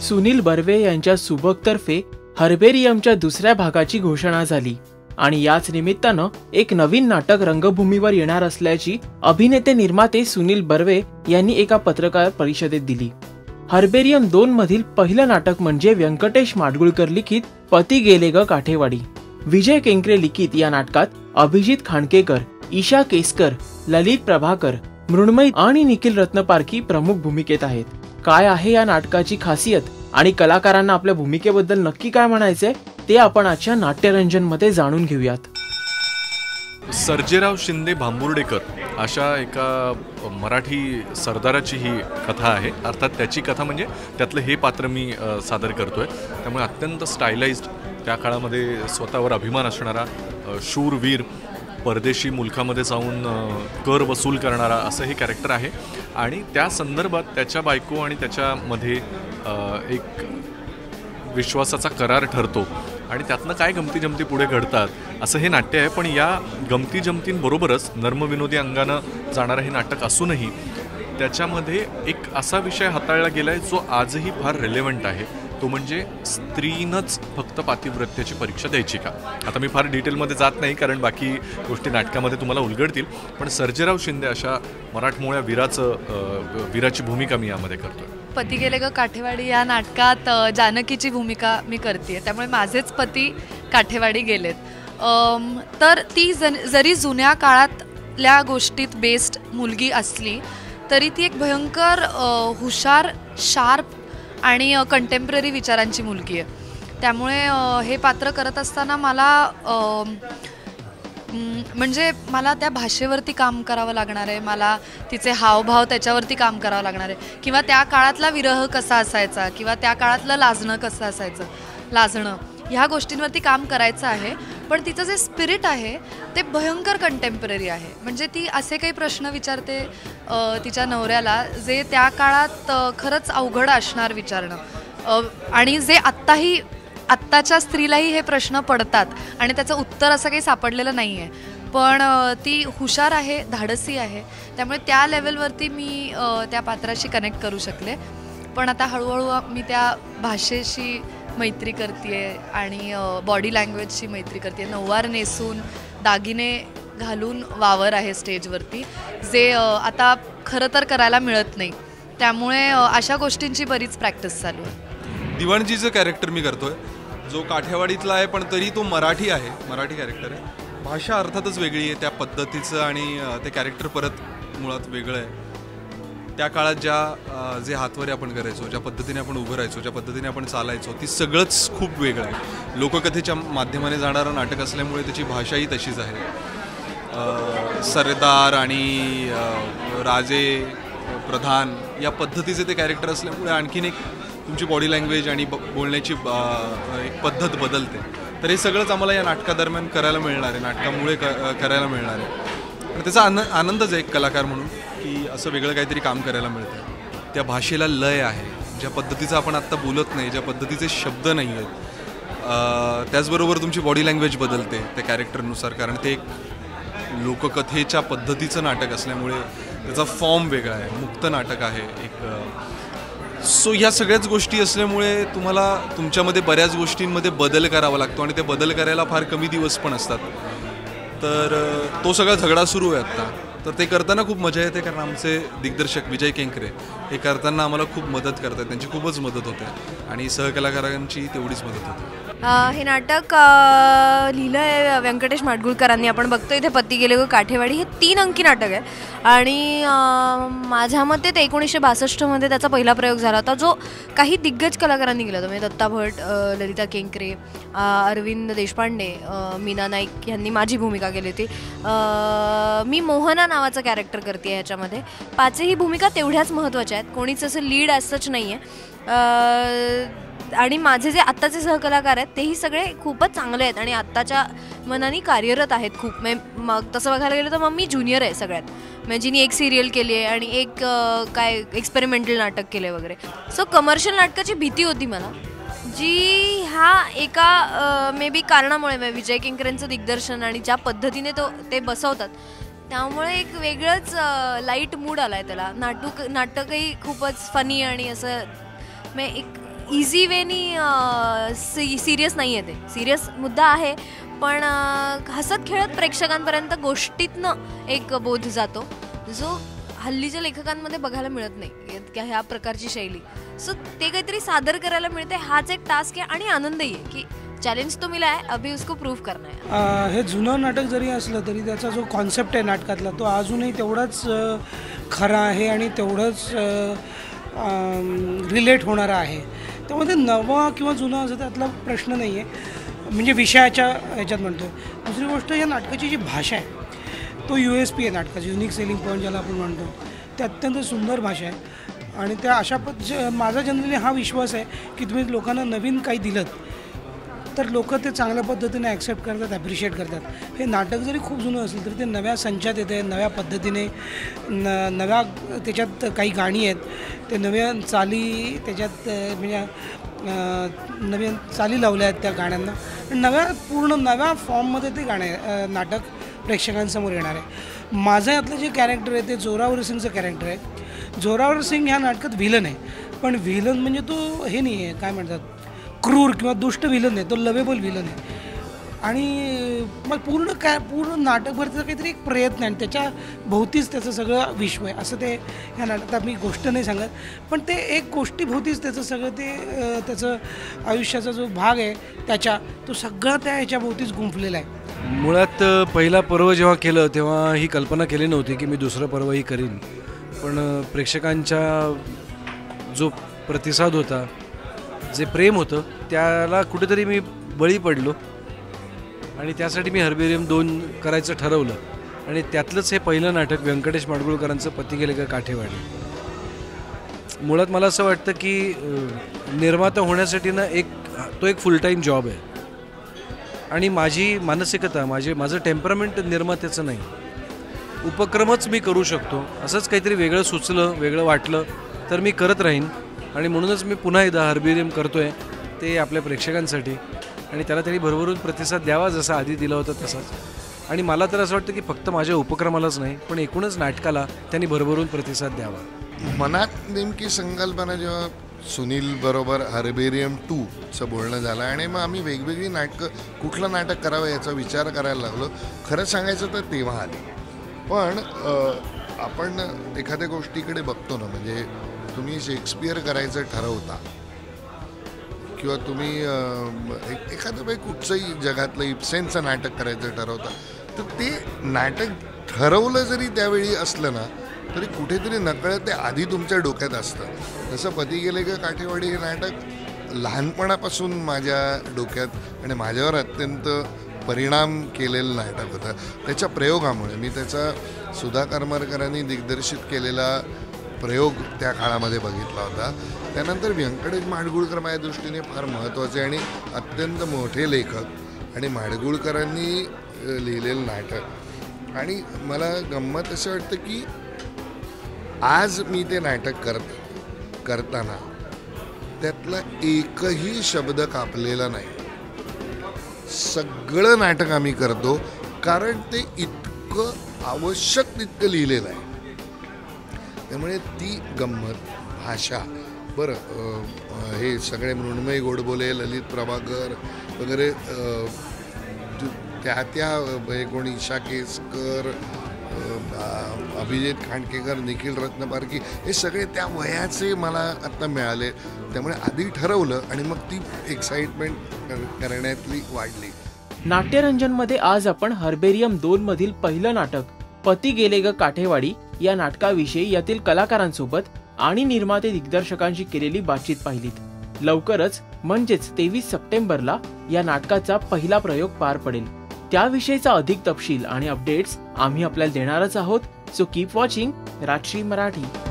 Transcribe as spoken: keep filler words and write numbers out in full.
सुनील बर्वे यांच्या सुबक तर्फे हर्बेरियमच्या दुसऱ्या भागाची घोषणा झाली आणि याच निमित्तानं एक नवीन नाटक रंगभूमीवर येणार असल्याची अभिनेते निर्माते सुनील बर्वे यांनी एका पत्रकार परिषदेत दिली। हर्बेरियम दोन मधील पहिलं नाटक म्हणजे व्यंकटेश माडगुळकर लिखित पती गेले ग काठेवाडी। विजय केंकरे लिखित या नाटकात अभिजीत खांडकेकर, ईशा केस्कर, ललित प्रभाकर, मृण्मयी आणि निखिल रत्नपारखी प्रमुख भूमिकेत आहेत। काय आहे या नाटकाची खासियत आणि कलाकारांना आपल्या भूमिकेबद्दल नक्की काय म्हणायचंय ते आपण आजच्या नाट्यरंजन मध्ये जाणून घेऊयात। सर्जेराव शिंदे भांबुर्डेकर अशा एका मराठी सरदाराची ही कथा आहे। अर्थात त्याची कथा म्हणजे त्यातलं हे पात्र मी सादर करतोय, त्यामुळे अत्यंत स्टायलाइज्ड, त्या काळामध्ये स्वतःवर अभिमान असणारा शूरवीर, परदेशी मुलखामध्ये जाऊन कर वसूल करणारा असं हे कॅरेक्टर आहे। आणि त्या संदर्भात त्याच्या बायको आणि त्याच्यामध्ये एक विश्वासाचा करार ठरतो आणि त्यातनं काय गमती जमती पुढे घडतात असं हे नाट्य आहे। पण या गमती जमतींबरोबरच नर्मविनोदी अंगानं जाणारं हे नाटक असूनही त्याच्यामध्ये एक असा विषय हाताळला गेला आहे जो आजही फार रिलेव्हंट आहे, तो म्हणजे स्त्रीनंच फक्त पातिव्रत्याची परीक्षा द्यायची का। आता मी फार डिटेलमध्ये जात नाही कारण बाकी गोष्टी नाटकामध्ये तुम्हाला उलगडतील, पण सर्जेराव शिंदे अशा मराठमोळ्या वीराचं वीराची भूमिका मी यामध्ये करतोय। पती गेले ग काठेवाडी या नाटकात जानकीची भूमिका मी करते, त्यामुळे माझेच पती काठेवाडी गेलेत। तर ती जरी जुन्या काळातल्या गोष्टीत बेस्ड मुलगी असली तरी ती एक भयंकर हुशार, शार्प आणि कंटेम्पररी विचारांची मुलगी आहे। त्यामुळे हे पात्र करत असताना मला म्हणजे मला त्या भाषेवरती काम करावं लागणार आहे, मला तिचे हावभाव त्याच्यावरती काम करावं लागणार आहे, किंवा त्या काळातला विरह कसा असायचा किंवा त्या काळातलं लाजणं कसं असायचं, लाजणं ह्या गोष्टींवरती काम करायचं आहे। पण तिचं जे स्पिरिट आहे ते भयंकर कंटेम्पररी आहे। म्हणजे ती असे काही प्रश्न विचारते तिच्या नवऱ्याला जे त्या काळात खरंच अवघड असणार विचारणं, आणि जे आत्ताही आत्ताच्या स्त्रीलाही हे प्रश्न पडतात आणि त्याचं उत्तर असं काही सापडलेलं नाही आहे। पण ती हुशार आहे, धाडसी आहे, त्यामुळे त्या लेवलवरती मी त्या पात्राशी कनेक्ट करू शकले। पण आता हळूहळू मी त्या भाषेशी मैत्री करते आणि बॉडी लँग्वेजची मैत्री करते। नऊवार नेसून दागिने घालून वावर आहे स्टेजवरती, जे आता खरं तर करायला मिळत नाही, त्यामुळे अशा गोष्टींची बरीच प्रॅक्टिस चालू आहे। दिवाणजीचं कॅरेक्टर मी करतोय जो काठेवाडीतला आहे पण तरी तो मराठी आहे, मराठी कॅरेक्टर आहे। भाषा अर्थातच वेगळी आहे त्या पद्धतीचं आणि ते कॅरेक्टर परत मुळात वेगळं आहे। त्या काळात ज्या जे हातवारे आपण करायचो, ज्या पद्धतीने आपण उभं राहायचो, ज्या पद्धतीने आपण चालायचो, ती सगळंच खूप वेगळं आहे। लोककथेच्या माध्यमाने जाणारं नाटक असल्यामुळे त्याची भाषाही तशीच आहे। सरदार आणि राजे, प्रधान या पद्धतीचे ते कॅरेक्टर असल्यामुळे आणखीन एक तुमची बॉडी लँग्वेज आणि बोलण्याची एक पद्धत बदलते। तर हे सगळंच आम्हाला या नाटकादरम्यान करायला मिळणार आहे, नाटकामुळे करायला मिळणार आहे। आणि त्याचा आन आनंदच आहे एक कलाकार म्हणून की असं वेगळं काहीतरी काम करायला मिळतं। त्या भाषेला लय आहे, ज्या पद्धतीचं आपण आत्ता बोलत नाही, ज्या पद्धतीचे शब्द नाही आहेत, त्याचबरोबर तुमची बॉडी लँग्वेज बदलते त्या कॅरेक्टरनुसार, कारण ते एक लोककथेच्या पद्धतीचं नाटक असल्यामुळे त्याचा फॉर्म वेगळा आहे, मुक्त नाटक आहे एक। सो ह्या सगळ्याच गोष्टी असल्यामुळे तुम्हाला तुमच्यामध्ये बऱ्याच गोष्टींमध्ये बदल करावा लागतो आणि ते बदल करायला फार कमी दिवस पण असतात। तर तो सगळा झगडा सुरू आहे आत्ता, तर ते करताना खूप मजा येते कारण आमचे दिग्दर्शक विजय केंकरे हे करताना आम्हाला खूप मदत करतात, त्यांची खूपच मदत होते आणि सहकलाकारांची तेवढीच मदत होते। हे नाटक लिहिलं आहे व्यंकटेश माडगुळकरांनी। आपण बघतो इथे पती गेले ग काठेवाडी हे तीन अंकी नाटक आहे आणि माझ्या मते ते एकोणीसशे बासष्टमध्ये त्याचा पहिला प्रयोग झाला होता जो काही दिग्गज कलाकारांनी केला होता। म्हणजे दत्ता भट, ललिता केंकरे, अरविंद देशपांडे, मीना नाईक यांनी माझी भूमिका केली होती। मी मोहना नावाचं कॅरेक्टर करते ह्याच्यामध्ये। पाचही भूमिका तेवढ्याच महत्त्वाच्या आहेत, कोणीच असं लीड ॲज सच नाही आहे। आणि माझे जे आत्ताचे सहकलाकार आहेत तेही सगळे खूपच चांगले आहेत आणि आत्ताच्या मनाने कार्यरत आहेत खूप। मग तसं बघायला गेलं तर मग मी ज्युनियर आहे सगळ्यात, म्हणजे जिनी एक सिरियल केली आहे आणि एक काय एक्सपेरिमेंटल नाटक केले वगैरे। सो कमर्शियल नाटकाची भीती होती मला, जी ह्या एका मे बी कारणामुळे विजय केंकरेंचं दिग्दर्शन आणि ज्या पद्धतीने तो ते बसवतात त्यामुळे एक वेगळंच लाईट मूड आला आहे त्याला। नाटक नाटकही खूपच फनी आणि असं मे एक इझी वेनी सिरियस नाही आहे, ते सिरियस मुद्दा आहे पण हसत खेळत प्रेक्षकांपर्यंत गोष्टीतनं एक बोध जातो जो हल्लीच्या लेखकांमध्ये बघायला मिळत नाही ह्या प्रकारची शैली. सो ते काहीतरी सादर करायला मिळते, हाच एक टास्क आहे आणि आनंदही आहे की चॅलेंज तो मिला आहे, अभी उसको प्रूव्ह करना है. हे जुनं नाटक जरी असलं तरी त्याचा जो कॉन्सेप्ट आहे नाटकातला तो अजूनही तेवढाच खरा आहे आणि तेवढंच रिलेट होणारा आहे. त्यामध्ये नवा किंवा जुना असं त्यातला प्रश्न नाही आहे, म्हणजे विषयाच्या ह्याच्यात म्हणतो. दुसरी गोष्ट या नाटकाची जी भाषा आहे तो यू एस पी आहे नाटकाची, युनिक सेलिंग पॉईंट ज्याला आपण म्हणतो, ते अत्यंत सुंदर भाषा आहे. आणि त्या अशा पद्ध माझा जनरली हा विश्वास आहे की तुम्ही लोकांना नवीन काही दिलं तर लोक ते चांगल्या पद्धतीने ॲक्सेप्ट करतात, ॲप्रिशिएट करतात. हे नाटक जरी खूप जुनं असेल तरी ते नव्या संचात येते, नव्या पद्धतीने न नव्या त्याच्यात काही गाणी आहेत, ते नव्या चाली त्याच्यात म्हणजे नवीन चाली लावल्या आहेत त्या गाण्यांना, नव्या पूर्ण नव्या फॉर्ममध्ये ते गाणे नाटक प्रेक्षकांसमोर येणार आहे. माझं यातलं जे कॅरेक्टर आहे ते जोरावर सिंगचं कॅरेक्टर आहे. जोरावर सिंग ह्या नाटकात व्हिलन आहे, पण व्हिलन म्हणजे तो हे नाही आहे काय म्हणतात क्रूर किंवा दुष्ट व्हिलन आहे, तो लवेबल व्हिलन आहे. आणि मग पूर्ण काय पूर्ण नाटकभर त्याचा काहीतरी एक प्रयत्न आहे आणि त्याच्या भोवतीच त्याचं सगळं विश्व आहे असं ते ह्या नाटकात मी गोष्ट नाही सांगत, पण ते एक गोष्टीभोवतीच त्याचं सगळं ते त्याचं आयुष्याचा जो भाग आहे त्याच्या तो सगळा त्या ह्याच्या भोवतीच गुंफलेला आहे. मुळात पहिला पर्व जेव्हा केलं तेव्हा ही कल्पना केली नव्हती की मी दुसरं पर्वही करीन, पण प्रेक्षकांचा जो प्रतिसाद होता, जे प्रेम होतं त्याला कुठेतरी मी बळी पडलो आणि त्यासाठी मी हर्बेरियम दोन करायचं ठरवलं. आणि त्यातलंच हे पहिलं नाटक व्यंकटेश माडगुळकरांचं पती गेले गा काठेवाडी. मुळात मला असं वाटतं की निर्माता होण्यासाठी ना एक तो एक फुल टाईम जॉब आहे आणि माझी मानसिकता माझे माझं टेम्परामेंट निर्मात्याचं नाही. उपक्रमच मी करू शकतो, असंच काहीतरी वेगळं सुचलं वेगळं वाटलं तर मी करत राहीन. आणि म्हणूनच मी पुन्हा एकदा हर्बेरियम करतो आहे, ते आपल्या प्रेक्षकांसाठी, आणि त्याला त्यांनी भरभरून प्रतिसाद द्यावा जसा आधी दिला होता तसाच. आणि मला तर असं वाटतं की फक्त माझ्या उपक्रमालाच नाही पण एकूणच नाटकाला त्यांनी भरभरून प्रतिसाद द्यावा. मनात नेमकी संकल्पना जेव्हा सुनील बरोबर हर्बेरियम टूचं बोलणं झालं आणि मग आम्ही वेगवेगळी नाटकं कुठलं नाटक करावं याचा विचार करायला लागलो. खरं सांगायचं तर तेव्हा आली, पण आपण एखाद्या गोष्टीकडे बघतो ना, म्हणजे तुम्ही शेक्सपियर करायचं ठरवता किंवा तुम्ही एखादं बाई कुठचंही जगातलं इब्सेनचं नाटक करायचं ठरवता, तर ते नाटक ठरवलं जरी त्यावेळी असलं ना तरी कुठेतरी नकळत ते आधी तुमच्या डोक्यात असतं. जसं पती गेले गा काठेवाडी हे नाटक लहानपणापासून माझ्या डोक्यात आणि माझ्यावर अत्यंत परिणाम केलेलं नाटक होतं. त्याच्या प्रयोगामुळे मी त्याचा सुधा करमरकरांनी दिग्दर्शित केलेला प्रयोग त्या काळामध्ये बघितला होता. त्यानंतर व्यंकटेश माडगुळकर माझ्या दृष्टीने फार महत्त्वाचे आणि अत्यंत मोठे लेखक आणि माडगुळकरांनी लिहिलेलं नाटक. आणि मला गंमत असं वाटतं की आज मी ते नाटक करत करताना त्यातला एकही शब्द कापलेला नाही. सगळं नाटक आम्ही करतो कारण ते इतकं आवश्यक तितकं लिहिलेलं आहे. त्यामुळे ती गंमत भाषा बरं हे सगळे मृण्मयी गोडबोले, ललित प्रभाकर वगैरे त्या त्या कोण इशा केसकर, अभिजित खांडकेकर, निखिल रत्नपारखी हे सगळे त्या वयाचे मला आत्ता मिळाले. त्यामुळे आधी ठरवलं आणि मग ती एक्साइटमेंट करण्यातली वाढली. नाट्यरंजनमध्ये आज आपण हर्बेरियम दोन मधील पहिलं नाटक पती गेले ग काठेवाडी या नाटकाविषयी यातील कलाकारांसोबत आणि निर्माते दिग्दर्शकांशी केलेली बातचीत पाहिलीत. लवकरच म्हणजेच तेवीस सप्टेंबरला या नाटकाचा पहिला प्रयोग पार पडेल. त्याविषयीचा अधिक तपशील आणि अपडेट्स आम्ही आपल्याला देणारच आहोत. So keep watching Rajshri Marathi.